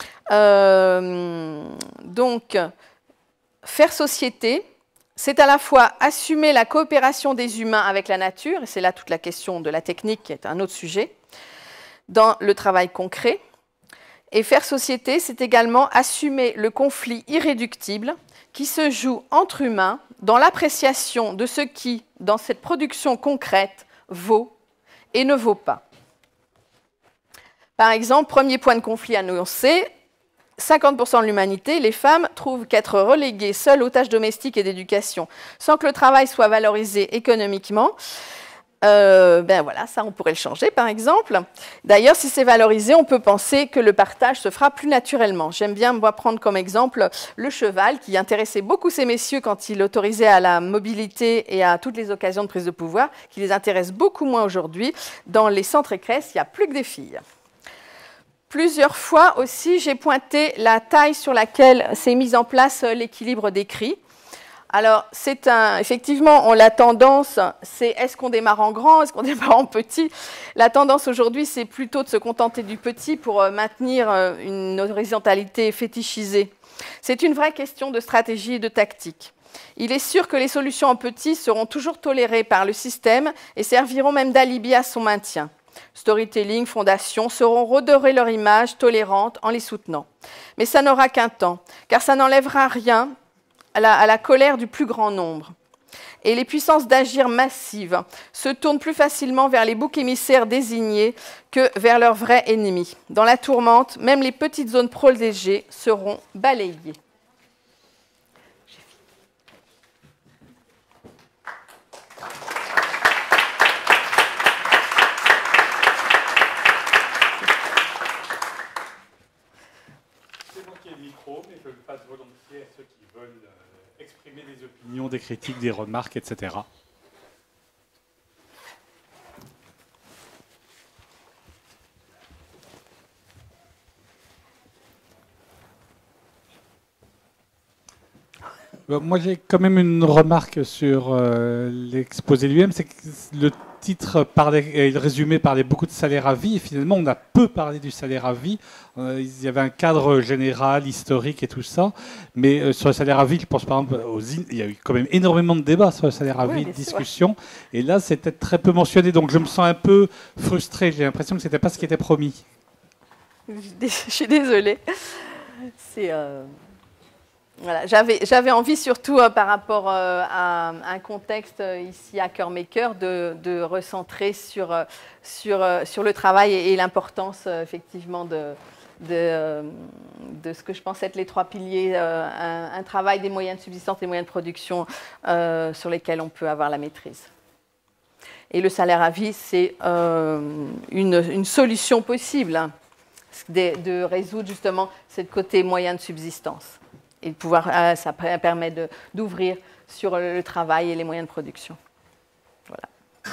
Euh, donc, faire société, c'est à la fois assumer la coopération des humains avec la nature, et c'est là toute la question de la technique qui est un autre sujet, dans le travail concret. Et faire société, c'est également assumer le conflit irréductible qui se joue entre humains dans l'appréciation de ce qui, dans cette production concrète, vaut et ne vaut pas. Par exemple, premier point de conflit annoncé, cinquante pour cent de l'humanité, les femmes trouvent qu'être reléguées seules aux tâches domestiques et d'éducation, sans que le travail soit valorisé économiquement, euh, ben voilà, ça on pourrait le changer par exemple. D'ailleurs, si c'est valorisé, on peut penser que le partage se fera plus naturellement. J'aime bien moi prendre comme exemple le cheval qui intéressait beaucoup ces messieurs quand il autorisait à la mobilité et à toutes les occasions de prise de pouvoir, qui les intéresse beaucoup moins aujourd'hui. Dans les centres équestres, il n'y a plus que des filles. Plusieurs fois aussi, j'ai pointé la taille sur laquelle s'est mis en place l'équilibre des cris. Alors, c'est un, effectivement, on l'a tendance, c'est est-ce qu'on démarre en grand, est-ce qu'on démarre en petit? La tendance aujourd'hui, c'est plutôt de se contenter du petit pour maintenir une horizontalité fétichisée. C'est une vraie question de stratégie et de tactique. Il est sûr que les solutions en petit seront toujours tolérées par le système et serviront même d'alibi à son maintien. Storytelling, Fondation sauront redorer leur image tolérante en les soutenant. Mais ça n'aura qu'un temps, car ça n'enlèvera rien à la, à la colère du plus grand nombre. Et les puissances d'agir massives se tournent plus facilement vers les boucs émissaires désignés que vers leurs vrais ennemis. Dans la tourmente, même les petites zones protégées seront balayées. Je le passe volontiers à ceux qui veulent euh, exprimer des opinions, des critiques, des remarques, et cetera. Moi, j'ai quand même une remarque sur euh, l'exposé lui-même, c'est que le titre parlait, le résumé parlait beaucoup de salaire à vie, et finalement, on a peu parlé du salaire à vie. Euh, il y avait un cadre général, historique et tout ça, mais euh, sur le salaire à vie, je pense par exemple, aux in... il y a eu quand même énormément de débats sur le salaire à vie, de discussions, et là, c'était très peu mentionné, donc je me sens un peu frustré. J'ai l'impression que ce n'était pas ce qui était promis. Je suis désolée. C'est... Euh... Voilà, j'avais, j'avais envie surtout euh, par rapport euh, à un contexte euh, ici à Cœur-Maker de, de recentrer sur, euh, sur, euh, sur le travail et, et l'importance euh, effectivement de, de, euh, de ce que je pense être les trois piliers, euh, un, un travail, des moyens de subsistance, des moyens de production euh, sur lesquels on peut avoir la maîtrise. Et le salaire à vie, c'est euh, une, une solution possible hein, de, de résoudre justement ce côté moyen de subsistance. Et de pouvoir, euh, ça permet de, d'ouvrir sur le travail et les moyens de production. Voilà.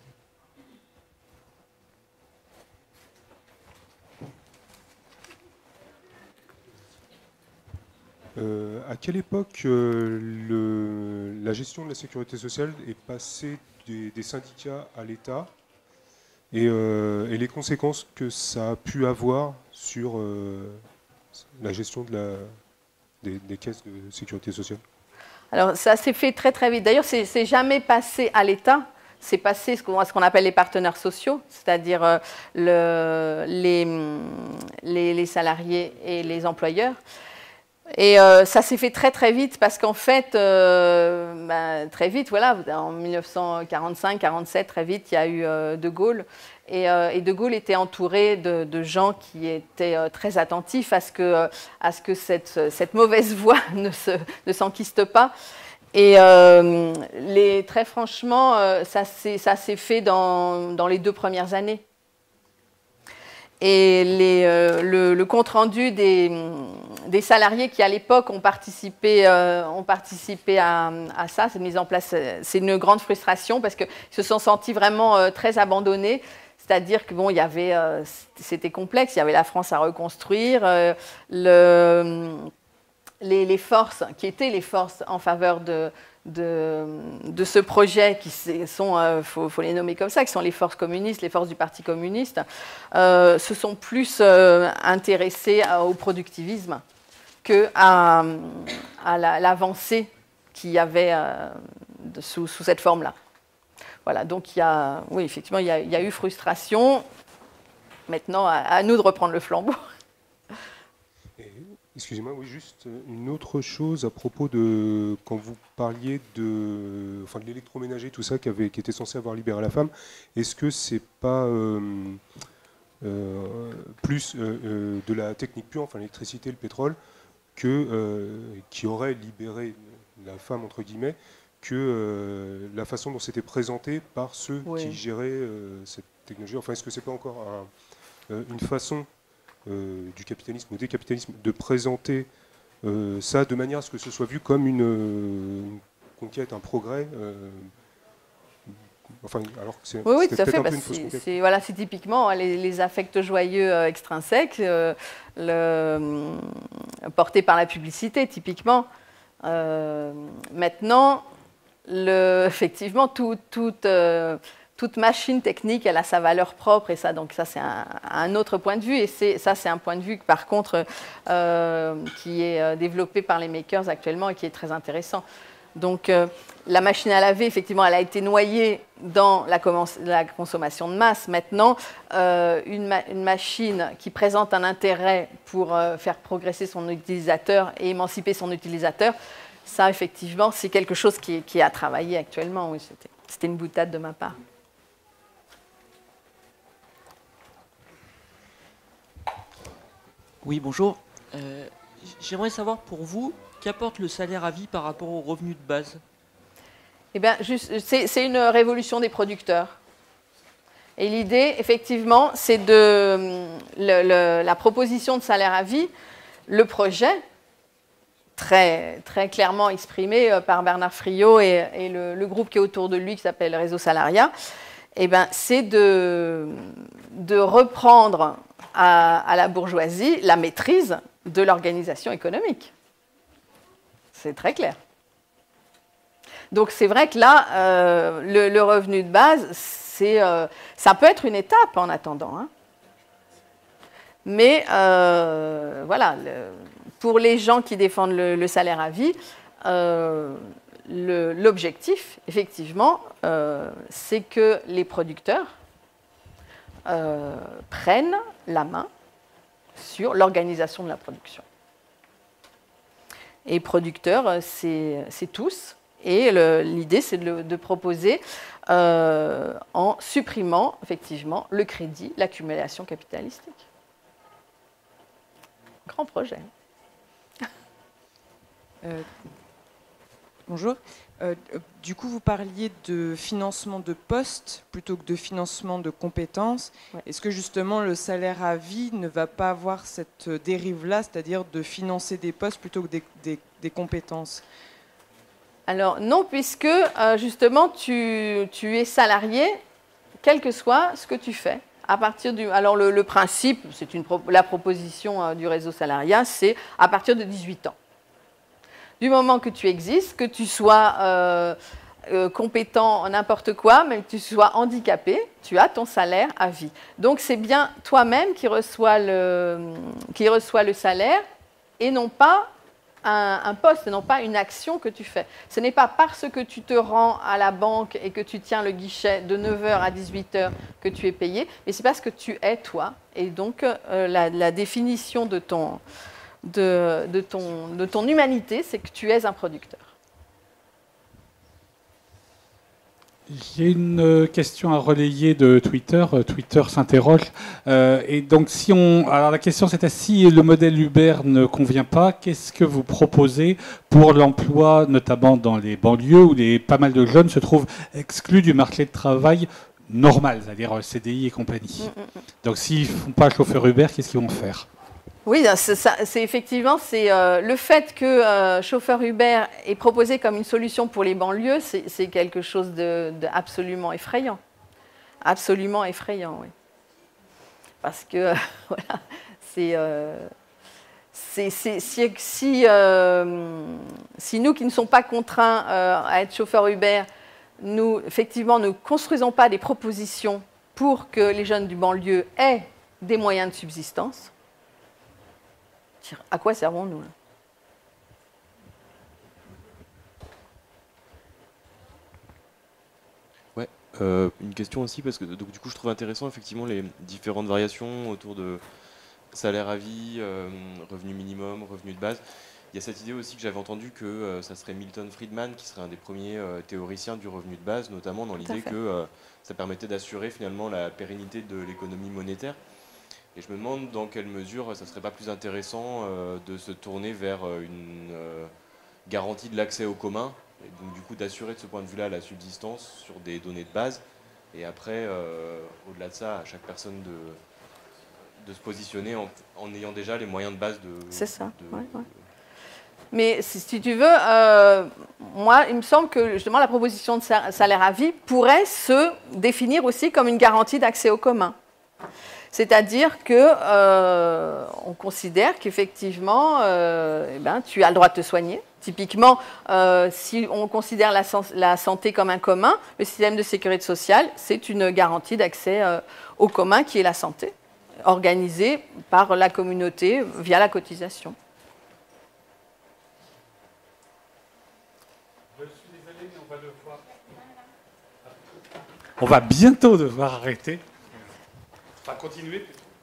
Euh, à quelle époque euh, le, la gestion de la sécurité sociale est passée des, des syndicats à l'État et, euh, et les conséquences que ça a pu avoir sur euh, la gestion de la... Des, des caisses de sécurité sociale? Alors, ça s'est fait très, très vite. D'ailleurs, c'est, c'est jamais passé à l'État. C'est passé ce qu'on, ce qu'on appelle les partenaires sociaux, c'est-à-dire euh, le, les, les, les salariés et les employeurs. Et euh, ça s'est fait très, très vite parce qu'en fait, euh, ben, très vite, voilà, en mille neuf cent quarante-cinq quarante-sept, très vite, il y a eu euh, De Gaulle. Et, euh, et De Gaulle était entouré de, de gens qui étaient euh, très attentifs à ce que, euh, à ce que cette, cette mauvaise voie ne, se, ne s'enquiste pas. Et euh, les, très franchement, euh, ça, s'est, ça s'est fait dans, dans les deux premières années. Et les, euh, le, le compte-rendu des, des salariés qui, à l'époque, ont participé, euh, ont participé à, à ça, cette mise en place. C'est une grande frustration parce qu'ils se sont sentis vraiment euh, très abandonnés. C'est-à-dire que bon, il y avait, euh, c'était complexe, il y avait la France à reconstruire, euh, le, les, les forces, qui étaient les forces en faveur de, de, de ce projet, qui sont, il euh, faut, faut les nommer comme ça, qui sont les forces communistes, les forces du Parti communiste, euh, se sont plus euh, intéressées au productivisme qu'à à l'avancée qu'il y avait euh, de, sous, sous cette forme-là. Voilà, donc il y a, oui, effectivement, il y a, il y a eu frustration. Maintenant, à, à nous de reprendre le flambeau. Excusez-moi, oui, juste une autre chose à propos de quand vous parliez de, enfin, de l'électroménager, tout ça, qui, avait, qui était censé avoir libéré la femme. Est-ce que c'est pas euh, euh, plus euh, euh, de la technique pure, enfin l'électricité, le pétrole, que, euh, qui aurait libéré la femme, entre guillemets, que euh, la façon dont c'était présenté par ceux oui. qui géraient euh, cette technologie. Enfin, est-ce que c'est pas encore un, euh, une façon euh, du capitalisme ou des capitalismes de présenter euh, ça de manière à ce que ce soit vu comme une, une conquête, un progrès euh, enfin, alors que c'est oui, oui, tout à fait. Un bah, peu une fausse conquête. C'est voilà, typiquement les, les affects joyeux euh, extrinsèques euh, le, euh, portés par la publicité, typiquement. Euh, maintenant, Le, effectivement, tout, tout, euh, toute machine technique, elle a sa valeur propre, et ça, donc ça, c'est un, un autre point de vue. Et ça, c'est un point de vue, par contre, euh, qui est développé par les makers actuellement et qui est très intéressant. Donc, euh, la machine à laver, effectivement, elle a été noyée dans la, la consommation de masse. Maintenant, euh, une, ma une machine qui présente un intérêt pour euh, faire progresser son utilisateur et émanciper son utilisateur, ça, effectivement, c'est quelque chose qui est, qui est à travailler actuellement. Oui, c'était une boutade de ma part. Oui, bonjour. Euh, J'aimerais savoir pour vous, qu'apporte le salaire à vie par rapport au revenu de base? Eh bien, c'est une révolution des producteurs. Et l'idée, effectivement, c'est de le, le, la proposition de salaire à vie, le projet, Très, très clairement exprimé par Bernard Friot et, et le, le groupe qui est autour de lui, qui s'appelle Réseau Salariat, eh ben, c'est de, de reprendre à, à la bourgeoisie la maîtrise de l'organisation économique. C'est très clair. Donc c'est vrai que là, euh, le, le revenu de base, euh, ça peut être une étape en attendant. Hein. Mais euh, voilà, le, pour les gens qui défendent le, le salaire à vie, euh, l'objectif, effectivement, euh, c'est que les producteurs euh, prennent la main sur l'organisation de la production. Et producteurs, c'est tous. Et l'idée, c'est de, de proposer, euh, en supprimant, effectivement, le crédit, l'accumulation capitalistique. Grand projet. Euh, bonjour. Euh, du coup, vous parliez de financement de postes plutôt que de financement de compétences. Ouais. Est-ce que justement le salaire à vie ne va pas avoir cette dérive-là, c'est-à-dire de financer des postes plutôt que des, des, des compétences? Alors non, puisque euh, justement tu, tu es salarié, quel que soit ce que tu fais. À partir du, alors le, le principe, c'est une la proposition euh, du réseau Salariat, c'est à partir de dix-huit ans. Du moment que tu existes, que tu sois euh, euh, compétent en n'importe quoi, même que tu sois handicapé, tu as ton salaire à vie. Donc c'est bien toi-même qui reçois le, qui reçois le salaire et non pas un, un poste, non pas une action que tu fais. Ce n'est pas parce que tu te rends à la banque et que tu tiens le guichet de neuf heures à dix-huit heures que tu es payé, mais c'est parce que tu es toi. Et donc euh, la, la définition de ton... De, de, ton, de ton humanité, c'est que tu es un producteur. J'ai une question à relayer de Twitter. Twitter s'interroge. Euh, et donc, si on, alors la question c'était si le modèle Uber ne convient pas, qu'est-ce que vous proposez pour l'emploi, notamment dans les banlieues où les, pas mal de jeunes se trouvent exclus du marché de travail normal, c'est-à-dire C D I et compagnie. Mm -mm. Donc, s'ils ne font pas chauffeur Uber, qu'est-ce qu'ils vont faire? Oui, c'est effectivement c'est euh, le fait que euh, chauffeur Uber est proposé comme une solution pour les banlieues, c'est quelque chose de, de absolument effrayant, absolument effrayant, oui. Parce que euh, voilà, c'est euh, si, si, euh, si nous qui ne sommes pas contraints euh, à être chauffeurs Uber, nous effectivement ne construisons pas des propositions pour que les jeunes du banlieue aient des moyens de subsistance. À quoi servons-nous? Ouais, euh, une question aussi, parce que donc, du coup je trouve intéressant effectivement les différentes variations autour de salaire à vie, euh, revenu minimum, revenu de base. Il y a cette idée aussi que j'avais entendue que euh, ça serait Milton Friedman qui serait un des premiers euh, théoriciens du revenu de base, notamment dans l'idée que euh, ça permettait d'assurer finalement la pérennité de l'économie monétaire. Et je me demande dans quelle mesure ça ne serait pas plus intéressant euh, de se tourner vers une euh, garantie de l'accès au commun, et donc du coup d'assurer de ce point de vue-là la subsistance sur des données de base, et après, euh, au-delà de ça, à chaque personne de, de se positionner en, en ayant déjà les moyens de base de... C'est ça, de, ouais, ouais. Mais si, si tu veux, euh, moi, il me semble que justement la proposition de salaire à vie pourrait se définir aussi comme une garantie d'accès au commun. C'est-à-dire qu'on euh, considère qu'effectivement, euh, eh ben, tu as le droit de te soigner. Typiquement, euh, si on considère la, la santé comme un commun, le système de sécurité sociale, c'est une garantie d'accès euh, au commun qui est la santé, organisée par la communauté via la cotisation. Je suis désolé, mais on va devoir... On va bientôt devoir arrêter. Enfin, continuer.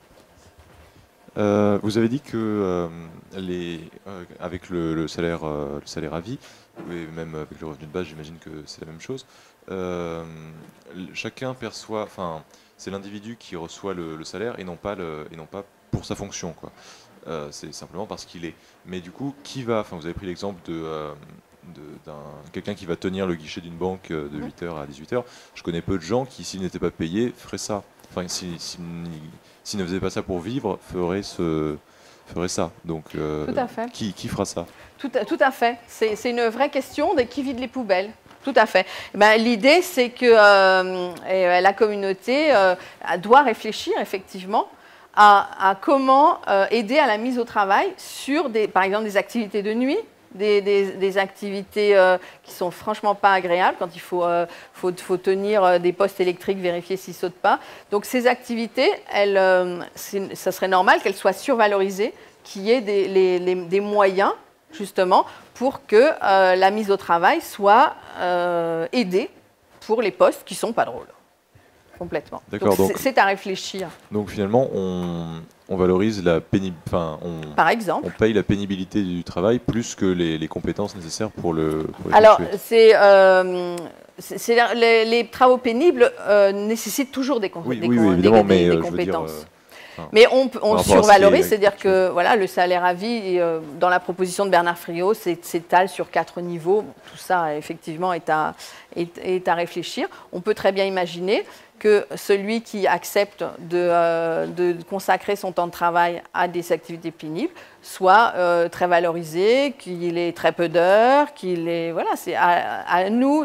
Euh, vous avez dit que euh, les, euh, avec le, le, salaire, euh, le salaire à vie, et même avec le revenu de base, j'imagine que c'est la même chose, euh, chacun perçoit, enfin, c'est l'individu qui reçoit le, le salaire et non pas, le, et non pas pour sa fonction, quoi. Euh, c'est simplement parce qu'il est. Mais du coup, qui va, enfin, vous avez pris l'exemple de... Euh, d'un quelqu'un qui va tenir le guichet d'une banque de huit heures à dix-huit heures. Je connais peu de gens qui, s'ils n'étaient pas payés, feraient ça. Enfin, s'ils si, si, si ne faisaient pas ça pour vivre, feraient, ce, feraient ça. Donc, euh, tout à fait. Qui, qui fera ça? Tout à, tout à fait. C'est une vraie question de qui vide les poubelles. Tout à fait. Ben, l'idée, c'est que euh, la communauté euh, doit réfléchir, effectivement, à, à comment euh, aider à la mise au travail sur, des, par exemple, des activités de nuit, Des, des, des activités euh, qui sont franchement pas agréables quand il faut, euh, faut, faut tenir euh, des postes électriques, vérifier s'ils ne sautent pas. Donc ces activités, elles, euh, ça serait normal qu'elles soient survalorisées, qu'il y ait des, les, les, des moyens justement pour que euh, la mise au travail soit euh, aidée pour les postes qui ne sont pas drôles. Complètement. D'accord. Donc c'est à réfléchir. Donc finalement, on, on valorise la pénibilité, enfin, on, par exemple, on paye la pénibilité du travail plus que les, les compétences nécessaires pour le. Pour Alors, c'est euh, les, les travaux pénibles euh, nécessitent toujours des, oui, des, oui, des, évidemment, des, mais, des euh, compétences. Dire, euh, enfin, mais on, on survalorise, c'est-à-dire que actuel. voilà, le salaire à vie, euh, dans la proposition de Bernard Friot, s'étale sur quatre niveaux. Tout ça, effectivement, est à, est, est à réfléchir. On peut très bien imaginer que celui qui accepte de, euh, de consacrer son temps de travail à des activités pénibles soit euh, très valorisé, qu'il ait très peu d'heures, qu'il ait... Voilà, c'est à, à nous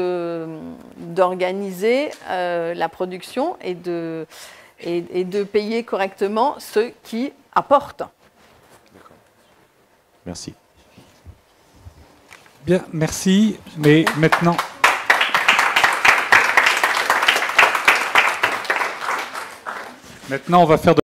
d'organiser euh, la production et de, et, et de payer correctement ceux qui apportent. D'accord. Merci. Bien, merci. Mais maintenant... Maintenant, on va faire de